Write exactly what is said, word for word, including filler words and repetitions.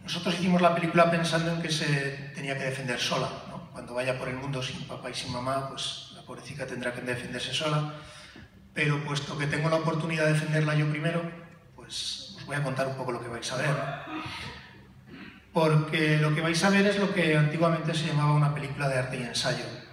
Nosotros hicimos la película pensando en que se tenía que defender sola, ¿no? Cuando vaya por el mundo sin papá y sin mamá, pues la pobrecita tendrá que defenderse sola. Pero puesto que tengo la oportunidad de defenderla yo primero, pues os voy a contar un poco lo que vais a ver. Porque lo que vais a ver es lo que antiguamente se llamaba una película de arte y ensayo.